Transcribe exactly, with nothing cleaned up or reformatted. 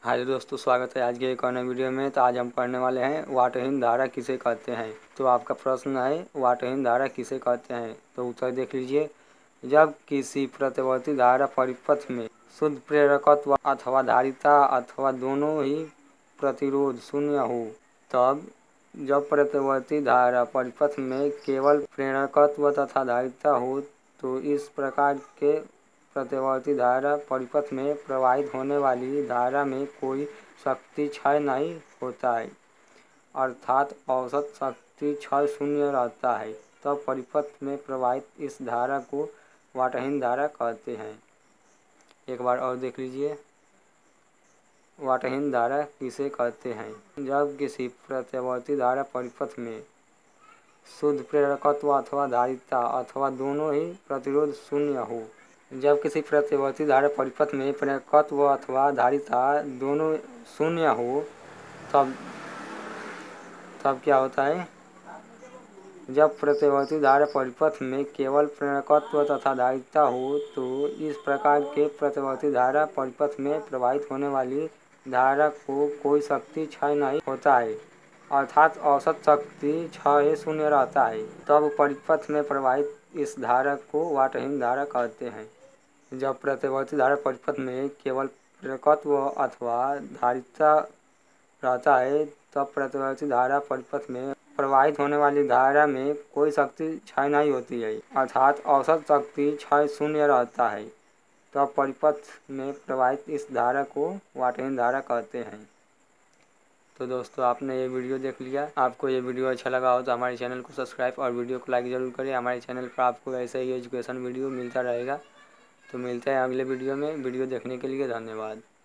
हाय दोस्तों, स्वागत है आज के एक और नए वीडियो में। तो आज हम पढ़ने वाले हैं वाटहीन धारा किसे कहते हैं। तो आपका प्रश्न है वाटहीन धारा किसे कहते हैं। तो उत्तर देख लीजिए। जब किसी प्रतिवर्ती धारा परिपथ में शुद्ध प्रेरकत्व अथवा धारिता अथवा दोनों ही प्रतिरोध शून्य हो, तब जब प्रतिवर्ती धारा परिपथ में केवल प्रेरकत्व तथा धारिता हो तो इस प्रकार के प्रतिवर्ती धारा परिपथ में प्रवाहित होने वाली धारा में कोई शक्ति क्षय नहीं होता है, अर्थात औसत शक्ति क्षय शून्य रहता है। तब परिपथ में प्रवाहित इस धारा को वाटहीन धारा कहते हैं। एक बार और देख लीजिए, वाटहीन धारा किसे कहते हैं। जब किसी प्रतिवर्ती धारा परिपथ में शुद्ध प्रेरकत्व अथवा धारिता अथवा दोनों ही प्रतिरोध शून्य हो। जब किसी प्रतिवर्ती धारा परिपथ में प्रेरकत्व अथवा धारिता दोनों शून्य हो तब तब क्या होता है। जब प्रतिवर्ती धारा परिपथ में केवल प्रेरकत्व तथा धारिता हो तो इस प्रकार के प्रतिवर्ती धारा परिपथ में प्रवाहित होने वाली धारा को कोई शक्ति क्षय नहीं होता है, अर्थात औसत शक्ति क्षय शून्य रहता है। तब परिपथ में प्रवाहित इस धारा को वाटहीन धारा कहते हैं। जब प्रतिवर्ती धारा परिपथ में केवल प्रेरकत्व अथवा धारिता रहता है तब प्रतिवर्ती धारा परिपथ में प्रवाहित होने वाली धारा में कोई शक्ति क्षय नहीं होती है, अर्थात औसत शक्ति क्षय शून्य रहता है। तब परिपथ में प्रवाहित इस धारा को वाटहीन धारा कहते हैं। तो दोस्तों, आपने ये वीडियो देख लिया। आपको ये वीडियो अच्छा लगा हो तो हमारे चैनल को सब्सक्राइब और वीडियो को लाइक ज़रूर करें। हमारे चैनल पर आपको ऐसे ही एजुकेशन वीडियो मिलता रहेगा। तो मिलते हैं अगले वीडियो में। वीडियो देखने के लिए धन्यवाद।